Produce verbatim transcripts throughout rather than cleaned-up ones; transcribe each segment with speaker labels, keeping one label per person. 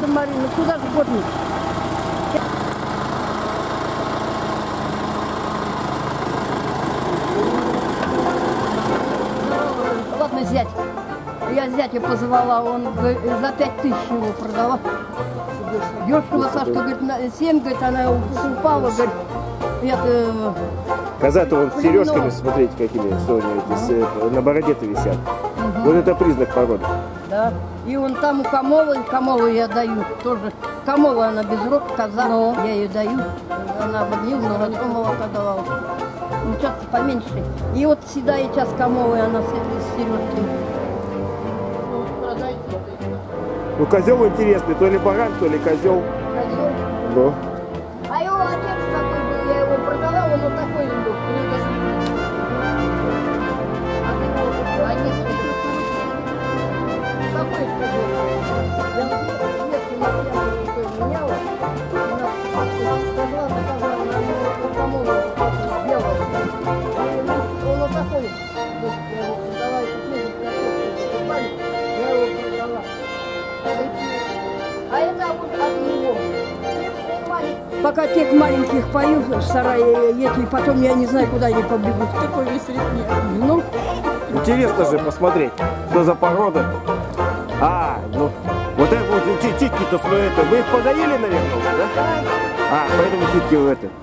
Speaker 1: надо, Марина, куда же годно? Ладно, зять. Я зятя позвала, он за пять тысяч его продала. Дешево, Сашка, говорит, семь, говорит, она упала, говорит, это...
Speaker 2: Коза-то вон с сережками, смотрите, какими, что они эти, на бороде-то висят. Угу. Вот это признак породы.
Speaker 1: Да. И вон там у Камолы, Камолу я даю тоже. Камола, она без рук, коза, но я ее даю. Она обогнилась, но молока давала. Ну, что-то поменьше. И вот седая час Камолы, она с, с сережками.
Speaker 2: Ну, козел интересный, то ли баран, то ли козел.
Speaker 1: Козел?
Speaker 2: Ну.
Speaker 1: А его отец какой был, я его продала, он вот такой был. А ты его отец какой козел? Я ветки материалы такой меняла. Она сказала, сказала, она Камолу белого. Он вот такой. Я его продала, я его продала. А это вот от него. Пока тех маленьких пою в сарае, эти, потом я не знаю, куда они побегут.
Speaker 3: Такой весь ритм.
Speaker 1: Ну.
Speaker 2: Интересно же посмотреть, что за порода. А, ну, вот это вот титки-то, ну это, вы их подоили, наверное, уже, да? А, поэтому титки в это.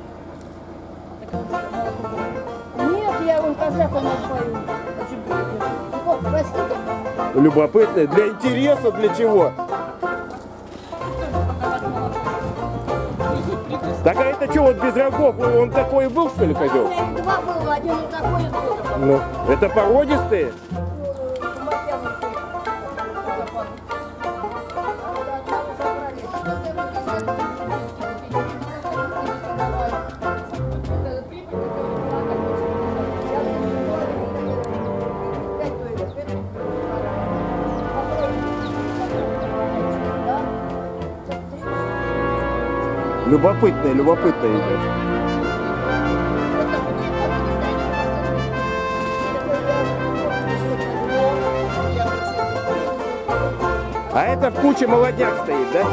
Speaker 1: Нет, я вон козак у нас пою. Вот, простите.
Speaker 2: Любопытно, для интереса, для чего? Так а это что, вот без рогов, он такой и был, что ли, козел?
Speaker 1: У меня два было, один вот такой и другой.
Speaker 2: Ну, это породистые? Любопытные, любопытные, ребят. А это в куче молодняк стоит, да?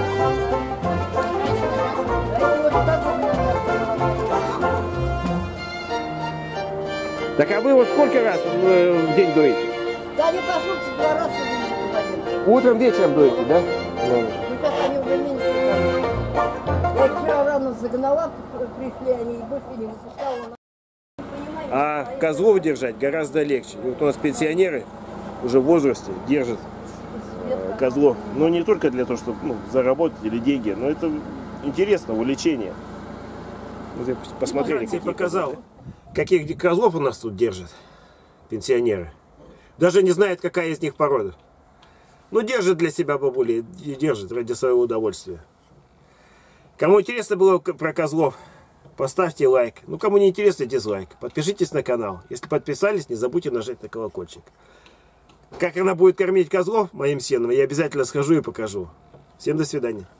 Speaker 2: Так а вы вот сколько раз в день дуете?
Speaker 1: Да, не проснуться два раза в день.
Speaker 2: Утром, вечером дуете, да?
Speaker 1: Ну, сейчас они уже меньше. Я их вчера рано загнала, пришли они и больше не выпускала.
Speaker 2: А козлов держать гораздо легче. И вот у нас пенсионеры уже в возрасте держат козлов. Но не только для того, чтобы ну, заработать или деньги, но это интересно, увлечение. Вот посмотрели, я показал, каких козлов у нас тут держат пенсионеры. Даже не знают, какая из них порода. Ну, держат для себя бабули, и держат ради своего удовольствия. Кому интересно было про козлов, поставьте лайк. Ну, кому не интересно, дизлайк. Подпишитесь на канал. Если подписались, не забудьте нажать на колокольчик. Как она будет кормить козлов моим сеном, я обязательно схожу и покажу. Всем до свидания.